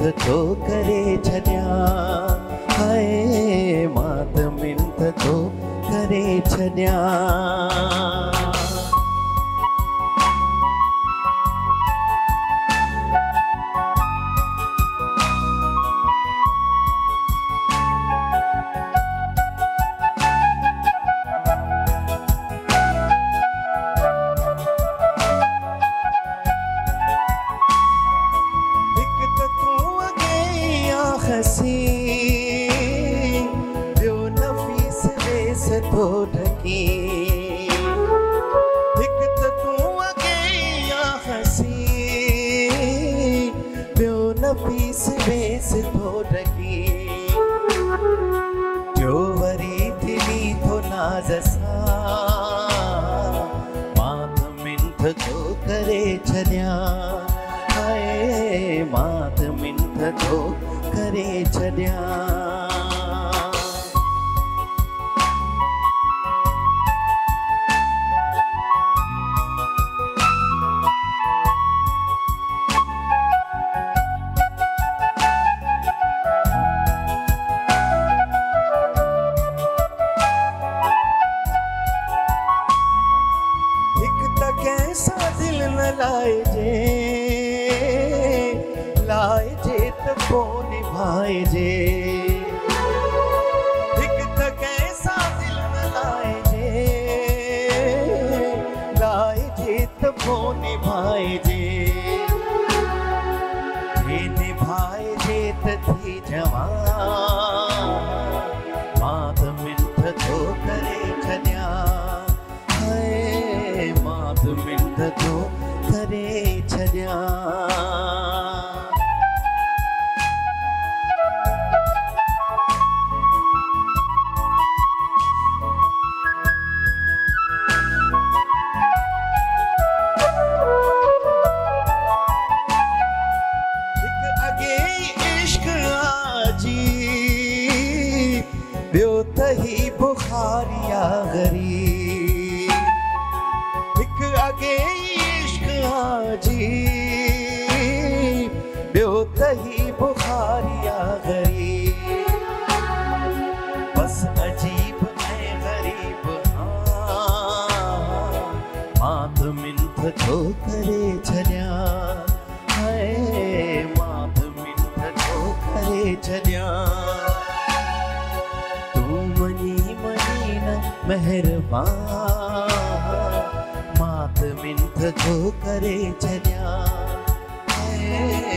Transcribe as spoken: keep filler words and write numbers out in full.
तो करे छॾिया हाय मात मिंथ तो करे छॾिया तो ढकी हिक त तूं अॻे आ हसी ॿियो नफ़ीस वेस तो ढकी जो वरी दिली तो नाज़ सां मात मिंथ तो करे छॾिया हाय मात मिंथ तो करे छॾिया कैसा दिल न लाइजे लाइजे त पोइ निभाइजे हिक त कैसा दिल न लाइजे लाइजे त पोइ निभाइजे हे निभाइजे त थी जवान मात मिंथ तो करे छॾिया मात मिंथ तो करे छॾिया हिक अॻे इश्क आजी ॿियो त ही बुखारिया गरी अगे इश्क आजी ॿियो त ही बुखारिया गरी बस अजीब ऐं ग़रीब हाँ मात मिंथ तो करे छॾिया हाय मात मिंथ तो करे छॾिया तूं मनी मनी न महिरबान मात मिंथ तो करे छॾिया